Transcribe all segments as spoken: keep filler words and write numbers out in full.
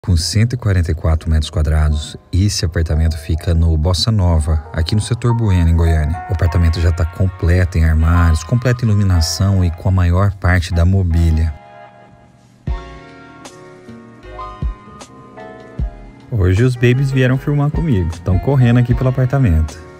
Com cento e quarenta e quatro metros quadrados, esse apartamento fica no Bossa Nova, aqui no setor Bueno, em Goiânia. O apartamento já está completo em armários, completa iluminação e com a maior parte da mobília. Hoje os babies vieram filmar comigo, estão correndo aqui pelo apartamento.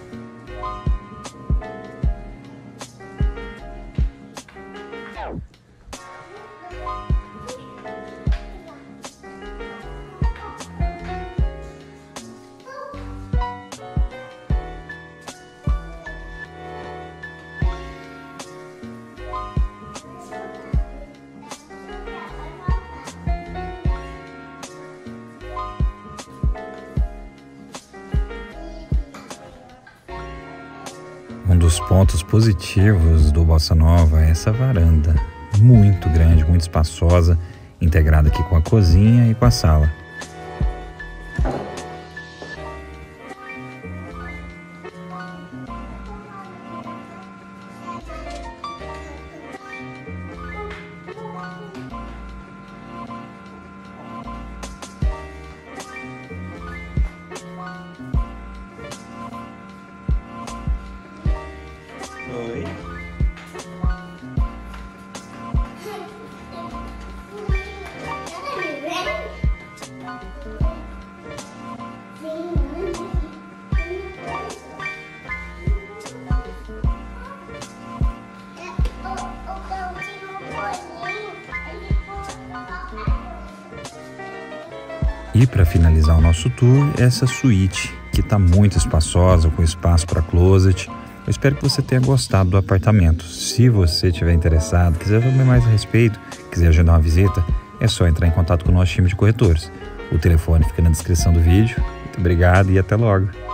Um dos pontos positivos do Bossa Nova é essa varanda, muito grande, muito espaçosa, integrada aqui com a cozinha e com a sala. Oi. E para finalizar o nosso tour, essa suíte, que está muito espaçosa, com espaço para closet. Eu espero que você tenha gostado do apartamento. Se você estiver interessado, quiser saber mais a respeito, quiser agendar uma visita, é só entrar em contato com o nosso time de corretores. O telefone fica na descrição do vídeo. Muito obrigado e até logo!